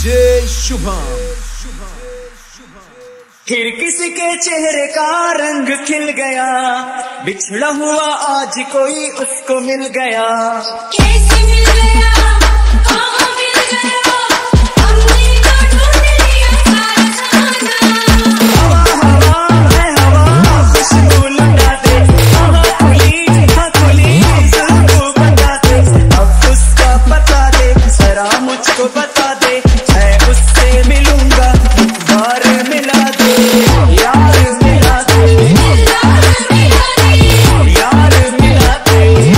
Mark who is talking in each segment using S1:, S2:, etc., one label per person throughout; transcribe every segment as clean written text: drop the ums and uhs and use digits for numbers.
S1: DJ Shubham.
S2: फिर किसी के चेहरे का रंग खिल गया, बिछड़ा हुआ आज कोई उसको मिल गया।
S3: कैसे मिल गया, कहाँ मिल गया, हमने तो ढूंढ लिया सारा जहां।
S2: हवा है हवा, खुशबू लुटा दे, हाँ खुली जुल्फों बता दे। अब उसका पता दे, जरा मुझको बता दे, मैं उससे मिलूंगा, बार मिला दे, यार मिला दे, यार मिला दे।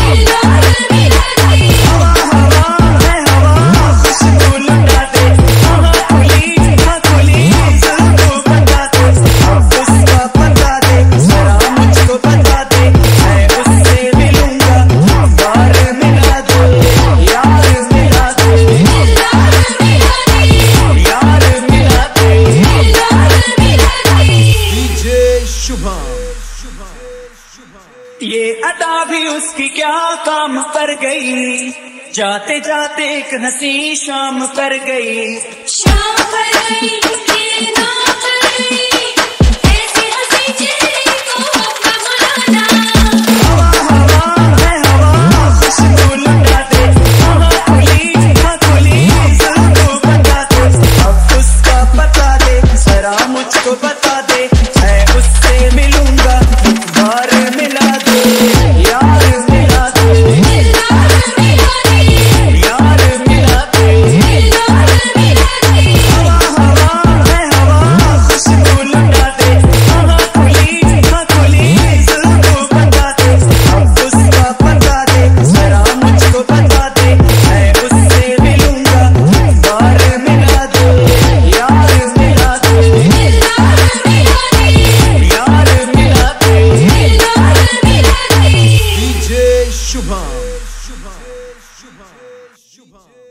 S2: हवा है हवा, खुशबू लुटा दे, हाँ खुली जुल्फों बता दे। अब उसका पता दे, जरा मुझको बता दे, मैं उससे मिलूंगा, बार मिला दे, यार मिला दे, यार मिला दे।
S1: डीजे शुभम।
S2: ये अदा भी उसकी क्या काम पर गई, जाते जाते एक हंसी शाम पर गई।
S3: शाम पर गई, ये ना कर गई, ऐसे हंसी चेहरे को अपना बुलाना।
S2: हवा है हवा, खुशबू लुटा दे, हाँ खुली जुल्फों बता दे। अब उसका पता दे, जरा मुझको बता दे, मैं उससे मिलूंगा, बार मिला दे, यार मिला दे, यार मिला दे। हवा है हवा, खुशबू लुटा दे, हाँ खुली जुल्फों बता दे। अब उसका पता दे, जरा मुझको बता दे, मैं उससे मिलूंगा, बार मिला दे, यार मिला दे, यार मिला दे।
S1: डीजे शुभम।